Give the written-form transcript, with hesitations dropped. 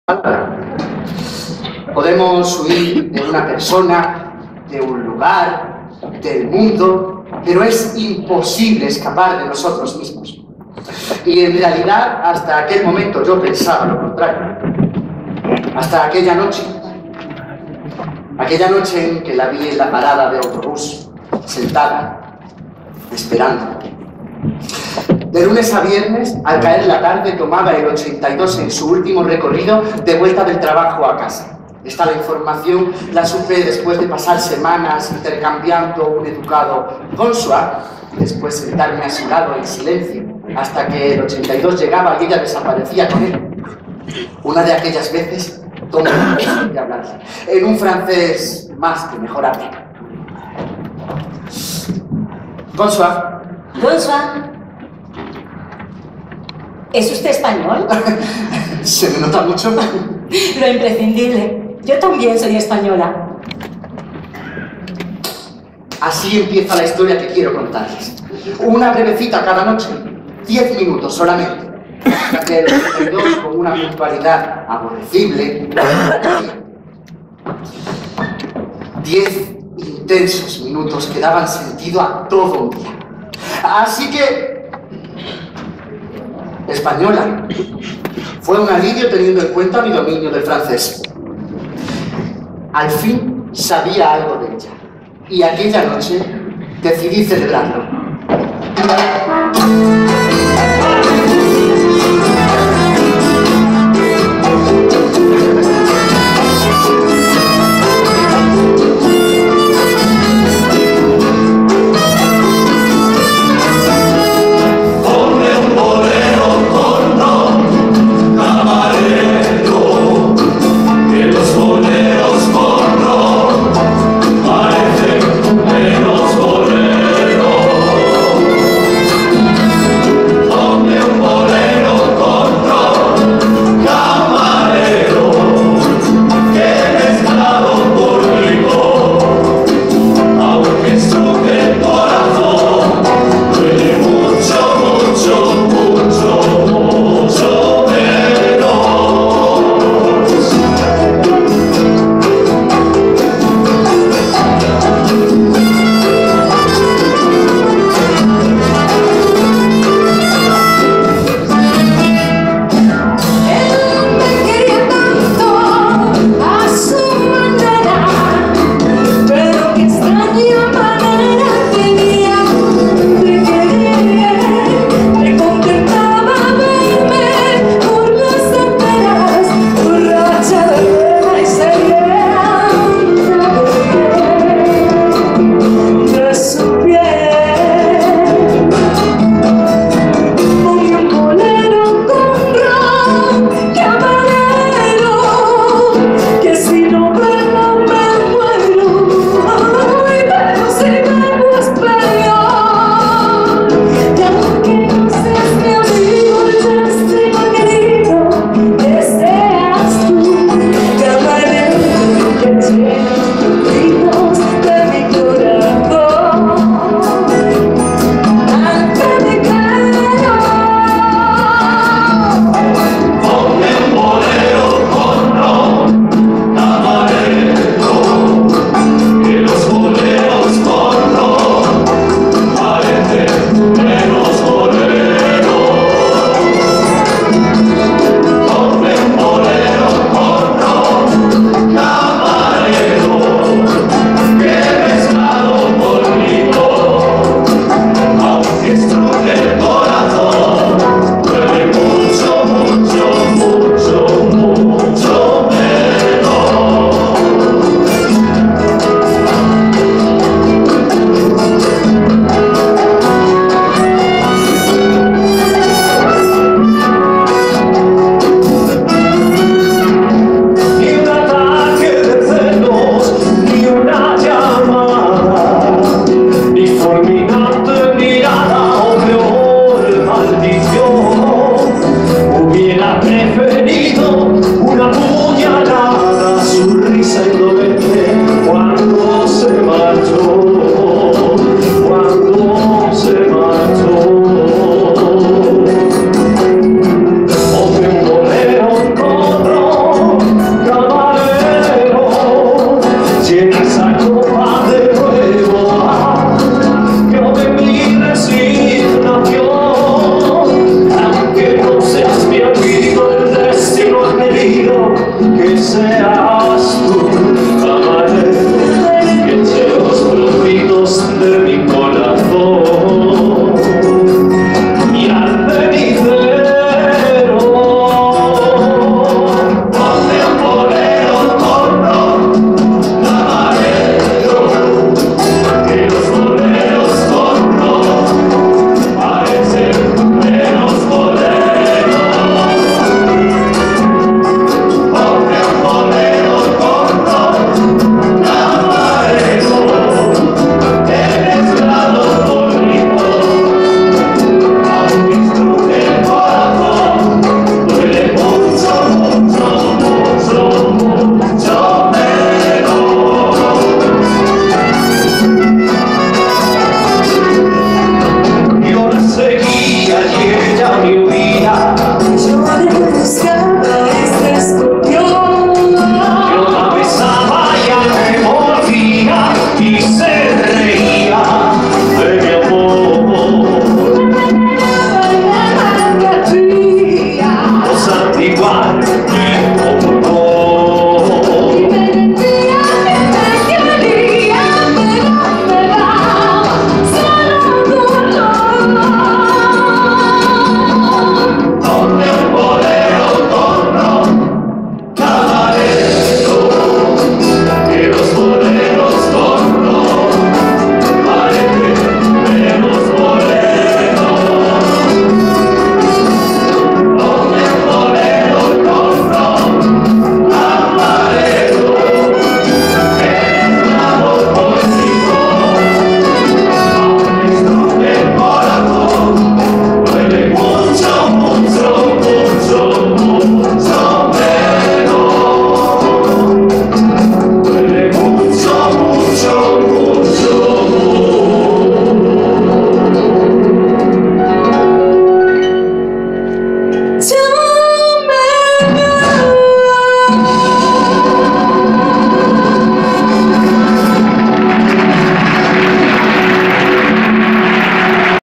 Podemos huir de una persona, de un lugar, del mundo, pero es imposible escapar de nosotros mismos. Y en realidad, hasta aquel momento yo pensaba lo contrario. Hasta aquella noche en que la vi en la parada de autobús, sentada, esperando. De lunes a viernes, al caer la tarde, tomaba el 82 en su último recorrido de vuelta del trabajo a casa. Esta información la supe después de pasar semanas intercambiando un educado bonsoir y después sentarme a su lado en silencio hasta que el 82 llegaba y ella desaparecía con él. Una de aquellas veces tomé de hablarle en un francés más que mejorable. Bonsoir. Bonsoir. ¿Es usted español? Se me nota mucho. Lo imprescindible. Yo también soy española. Así empieza la historia que quiero contarles. Una breve cita cada noche, 10 minutos solamente. Hasta que el 82, con una puntualidad aborrecible, 10 intensos minutos que daban sentido a todo un día. Así que, española, fue un alivio teniendo en cuenta mi dominio del francés. Al fin sabía algo de ella, y aquella noche decidí celebrarlo. sea